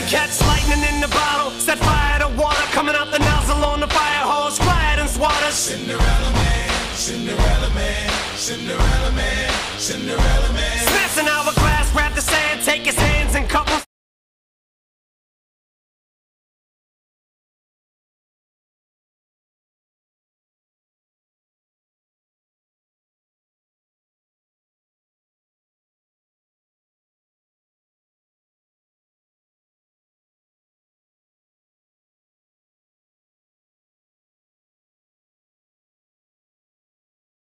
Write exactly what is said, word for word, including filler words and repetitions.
Catch lightning in the bottle, set fire to water, coming out the nozzle on the fire hose, quiet and swatter. Cinderella man, Cinderella man, Cinderella man, Cinderella man. Smash an hourglass, grab the sand, take his hand.